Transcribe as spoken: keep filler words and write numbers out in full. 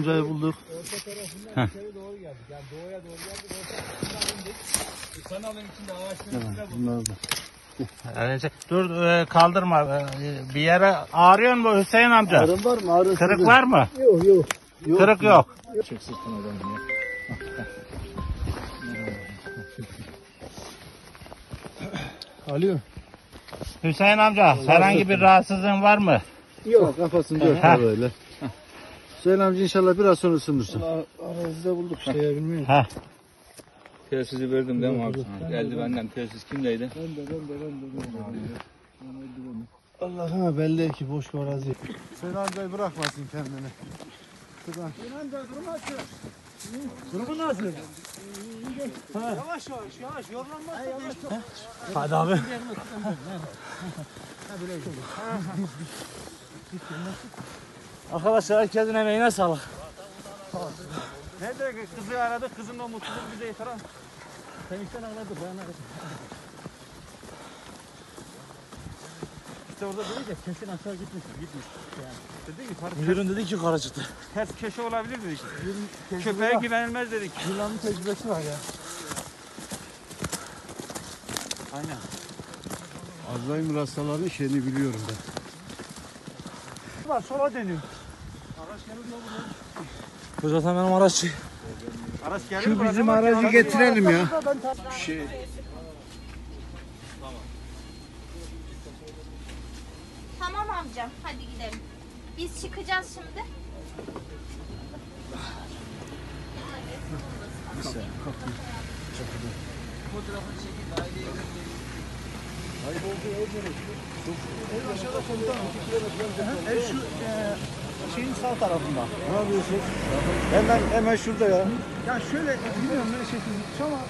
amcayı bulduk. Heh. Yani dur e, kaldırma. E, Bir yere ağrıyor mu Hüseyin amca? Ağrın var mı? Ağrın Kırık sizin. var mı? Yok yok. Yok. Kırık yok. Çek sırtına adamı ya. Alo. Hüseyin amca herhangi bir rahatsızlığın var mı? Yok. Kafasını dört Ha. böyle. Hüseyin amca inşallah biraz sonra ısınırsın. Arazide bulduk işte ya bilmiyorum. Ha. Telsizi verdim değil mi abi sana? Geldi benden telsiz kimdeydi? Ben de ben de ben de. Ben de. Allah'ıma belli ki boş bir arazi. Hüseyin amcayı bırakmasın kendini. Şuradan. Hüseyin amca durmasın. Durumu nasıl? Yavaş yavaş yavaş yorlanmazsın. Hadi abi. Arkadaşlar herkesin emeğine sağlık. Nerede kızı aradık, kızın da mutsuzluğu bize yeter ha. Temizden ağladı, bayan ağladı. İşte orada dedi ki kesin aşağı gitmiş, gitmiş. Yani. Dedi yukarı Müdürün dedi ki yukarı çıktı. ters köşe olabilir dedik. Köpeğe güvenilmez dedik. Yılanın tecrübesi var ya. Aynen. Azrail rastaların şeyini biliyorum ben. Var sola dönüyor. Bu zaten benim araççı. Araç gelir Şu mi? bizim aracı getirelim ya. Şey. Tamam amcam, hadi gidelim. Biz çıkacağız şimdi. Ev şu e, şeyin sağ tarafında. Ne yapıyorsun? Hemen hemen şurada ya. Ya şöyle bilmiyorum ne şekilde ama